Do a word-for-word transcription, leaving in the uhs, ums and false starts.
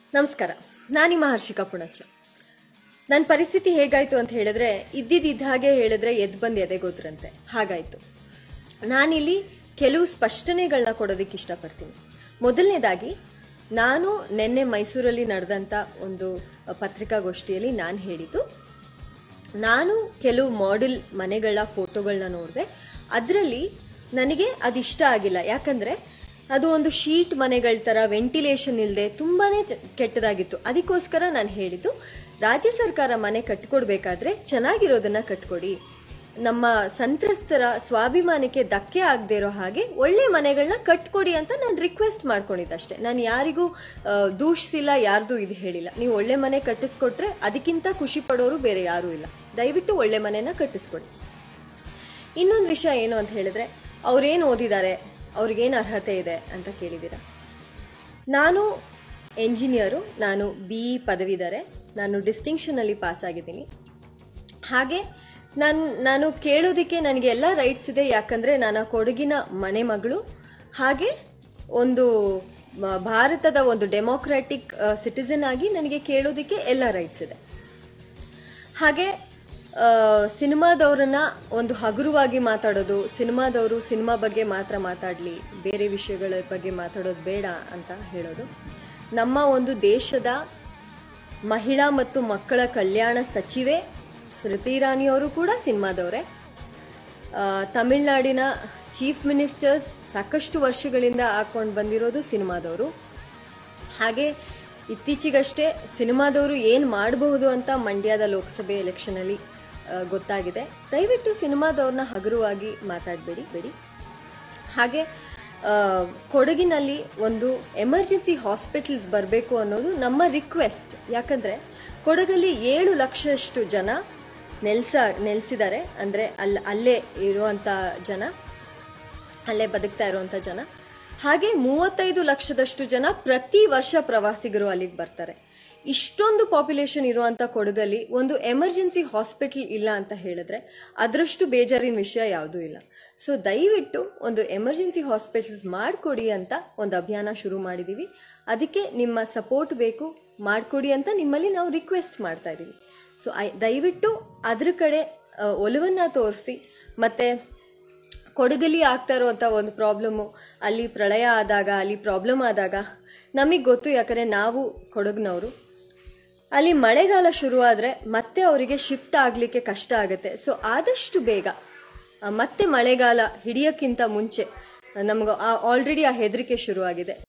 ನಮಸ್ಕಾರ. ನಾನು ನಿಮ್ಮ ಹರ್ಷಿಕಾ ಪುಣಚ. ನನ್ನ ಪರಿಸ್ಥಿತಿ ಹೇಗಾಯಿತು ಅಂತ ಹೇಳಿದ್ರೆ, ಇದ್ದಿದ್ದ ಹಾಗೆ ಹೇಳಿದ್ರೆ ಎದ್ದು ಬಂದು ಎದೆಗೋದ್ರಂತೆ ಹಾಗಾಯಿತು. ನಾನಿಲ್ಲಿ ಕೆಲವು ಸ್ಪಷ್ಟನೆಗಳನ್ನ ಕೊಡೋದಕ್ಕೆ ಇಷ್ಟಪಡ್ತೀನಿ. ಮೊದಲನೇದಾಗಿ, ನಾನು ನಿನ್ನೆ ಮೈಸೂರಲ್ಲಿ ನಡೆದಂಥ ಒಂದು ಪತ್ರಿಕಾಗೋಷ್ಠಿಯಲ್ಲಿ ನಾನು ಹೇಳಿದ್ದು, ನಾನು ಕೆಲವು ಮಾಡೆಲ್ ಮನೆಗಳ ಫೋಟೋಗಳನ್ನ ನೋಡಿದೆ. ಅದರಲ್ಲಿ ನನಗೆ ಅದಿಷ್ಟ ಆಗಿಲ್ಲ. ಯಾಕಂದರೆ ಅದು ಒಂದು ಶೀಟ್ ಮನೆಗಳ ಥರ ವೆಂಟಿಲೇಷನ್ ಇಲ್ಲದೆ ತುಂಬಾ ಕೆಟ್ಟದಾಗಿತ್ತು. ಅದಕ್ಕೋಸ್ಕರ ನಾನು ಹೇಳಿದ್ದು, ರಾಜ್ಯ ಸರ್ಕಾರ ಮನೆ ಕಟ್ಕೊಡ್ಬೇಕಾದ್ರೆ ಚೆನ್ನಾಗಿರೋದನ್ನ ಕಟ್ಕೊಡಿ, ನಮ್ಮ ಸಂತ್ರಸ್ತರ ಸ್ವಾಭಿಮಾನಕ್ಕೆ ಧಕ್ಕೆ ಆಗದೆ ಇರೋ ಹಾಗೆ ಒಳ್ಳೆ ಮನೆಗಳನ್ನ ಕಟ್ಕೊಡಿ ಅಂತ ನಾನು ರಿಕ್ವೆಸ್ಟ್ ಮಾಡ್ಕೊಂಡಿದ್ದಷ್ಟೇ. ನಾನು ಯಾರಿಗೂ ದೂಷಿಸಿಲ್ಲ, ಯಾರ್ದು ಇದು ಹೇಳಿಲ್ಲ. ನೀವು ಒಳ್ಳೆ ಮನೆ ಕಟ್ಟಿಸ್ಕೊಟ್ರೆ ಅದಕ್ಕಿಂತ ಖುಷಿ ಪಡೋರು ಬೇರೆ ಯಾರೂ ಇಲ್ಲ. ದಯವಿಟ್ಟು ಒಳ್ಳೆ ಮನೆನ ಕಟ್ಟಿಸ್ಕೊಡಿ. ಇನ್ನೊಂದು ವಿಷಯ ಏನು ಅಂತ ಹೇಳಿದ್ರೆ, ಅವ್ರೇನು ಓದಿದ್ದಾರೆ, ಅವ್ರಿಗೇನು ಅರ್ಹತೆ ಇದೆ ಅಂತ ಕೇಳಿದ್ದೀರ. ನಾನು ಎಂಜಿನಿಯರು, ನಾನು ಬಿ ಇ ಪದವೀಧರೆ, ನಾನು ಡಿಸ್ಟಿಂಕ್ಷನಲ್ಲಿ ಪಾಸ್ ಆಗಿದ್ದೀನಿ. ಹಾಗೆ ನಾನು ನಾನು ಕೇಳೋದಕ್ಕೆ ನನಗೆ ಎಲ್ಲ ರೈಟ್ಸ್ ಇದೆ. ಯಾಕಂದರೆ ನಾನು ಕೊಡಗಿನ ಮನೆ ಮಗಳು, ಹಾಗೆ ಒಂದು ಭಾರತದ ಒಂದು ಡೆಮೋಕ್ರಾಟಿಕ್ ಸಿಟಿಸನ್ ಆಗಿ ನನಗೆ ಕೇಳೋದಕ್ಕೆ ಎಲ್ಲ ರೈಟ್ಸ್ ಇದೆ. ಹಾಗೆ ಸಿನಿಮಾದವ್ರನ್ನ ಒಂದು ಹಗುರವಾಗಿ ಮಾತಾಡೋದು, ಸಿನಿಮಾದವರು ಸಿನಿಮಾ ಬಗ್ಗೆ ಮಾತ್ರ ಮಾತಾಡಲಿ, ಬೇರೆ ವಿಷಯಗಳ ಬಗ್ಗೆ ಮಾತಾಡೋದು ಬೇಡ ಅಂತ ಹೇಳೋದು. ನಮ್ಮ ಒಂದು ದೇಶದ ಮಹಿಳಾ ಮತ್ತು ಮಕ್ಕಳ ಕಲ್ಯಾಣ ಸಚಿವೆ ಸ್ಮೃತಿ ಇರಾನಿಯವರು ಕೂಡ ಸಿನಿಮಾದವರೇ. ತಮಿಳುನಾಡಿನ ಚೀಫ್ ಮಿನಿಸ್ಟರ್ಸ್ ಸಾಕಷ್ಟು ವರ್ಷಗಳಿಂದ ಹಾಕೊಂಡು ಬಂದಿರೋದು ಸಿನಿಮಾದವರು. ಹಾಗೆ ಇತ್ತೀಚೆಗಷ್ಟೇ ಸಿನಿಮಾದವರು ಏನು ಮಾಡಬಹುದು ಅಂತ ಮಂಡ್ಯದ ಲೋಕಸಭೆ ಎಲೆಕ್ಷನಲ್ಲಿ ಗೊತ್ತಾಗಿದೆ. ದಯವಿಟ್ಟು ಸಿನಿಮಾದವ್ರನ್ನ ಹಗುರವಾಗಿ ಮಾತಾಡಬೇಡಿ ಬೇಡಿ. ಹಾಗೆ ಕೊಡಗಿನಲ್ಲಿ ಒಂದು ಎಮರ್ಜೆನ್ಸಿ ಹಾಸ್ಪಿಟಲ್ಸ್ ಬರಬೇಕು ಅನ್ನೋದು ನಮ್ಮ ರಿಕ್ವೆಸ್ಟ್. ಯಾಕಂದರೆ ಕೊಡಗಲ್ಲಿ ಏಳು ಲಕ್ಷಷ್ಟು ಜನ ನೆಲೆಸ ನೆಲೆಸಿದ್ದಾರೆ. ಅಂದರೆ ಅಲ್ಲಿ ಅಲ್ಲೇ ಇರುವಂಥ ಜನ, ಅಲ್ಲೇ ಬದುಕ್ತಾ ಇರುವಂಥ ಜನ. ಹಾಗೆ ಮೂವತ್ತೈದು ಲಕ್ಷದಷ್ಟು ಜನ ಪ್ರತಿ ವರ್ಷ ಪ್ರವಾಸಿಗರು ಅಲ್ಲಿಗೆ ಬರ್ತಾರೆ. ಇಷ್ಟೊಂದು ಪಾಪ್ಯುಲೇಷನ್ ಇರುವಂಥ ಕೊಡಗಲ್ಲಿ ಒಂದು ಎಮರ್ಜೆನ್ಸಿ ಹಾಸ್ಪಿಟಲ್ ಇಲ್ಲ ಅಂತ ಹೇಳಿದ್ರೆ ಅದರಷ್ಟು ಬೇಜಾರಿನ ವಿಷಯ ಯಾವುದೂ ಇಲ್ಲ. ಸೊ ದಯವಿಟ್ಟು ಒಂದು ಎಮರ್ಜೆನ್ಸಿ ಹಾಸ್ಪಿಟಲ್ಸ್ ಮಾಡಿಕೊಡಿ ಅಂತ ಒಂದು ಅಭಿಯಾನ ಶುರು ಮಾಡಿದ್ದೀವಿ. ಅದಕ್ಕೆ ನಿಮ್ಮ ಸಪೋರ್ಟ್ ಬೇಕು, ಮಾಡಿಕೊಡಿ ಅಂತ ನಿಮ್ಮಲ್ಲಿ ನಾವು ರಿಕ್ವೆಸ್ಟ್ ಮಾಡ್ತಾ ಇದ್ದೀವಿ. ಸೊ ಐ ದಯವಿಟ್ಟು ಅದ್ರ ಕಡೆ ಒಲವನ್ನು ತೋರಿಸಿ. ಮತ್ತು ಕೊಡಗಲ್ಲಿ ಆಗ್ತಾ ಇರೋವಂಥ ಒಂದು ಪ್ರಾಬ್ಲಮ್ಮು, ಅಲ್ಲಿ ಪ್ರಳಯ ಆದಾಗ, ಅಲ್ಲಿ ಪ್ರಾಬ್ಲಮ್ ಆದಾಗ ನಮಗೆ ಗೊತ್ತು. ಯಾಕಂದರೆ ನಾವು ಕೊಡಗಿನವರು. ಅಲ್ಲಿ ಮಳೆಗಾಲ ಶುರುವಾದರೆ ಮತ್ತೆ ಅವರಿಗೆ ಶಿಫ್ಟ್ ಆಗಲಿಕ್ಕೆ ಕಷ್ಟ ಆಗುತ್ತೆ. ಸೊ ಆದಷ್ಟು ಬೇಗ ಮತ್ತೆ ಮಳೆಗಾಲ ಹಿಡಿಯೋಕ್ಕಿಂತ ಮುಂಚೆ, ನಮ್ಗೆ ಆಲ್ರೆಡಿ ಆ ಹೆದರಿಕೆ ಶುರುವಾಗಿದೆ.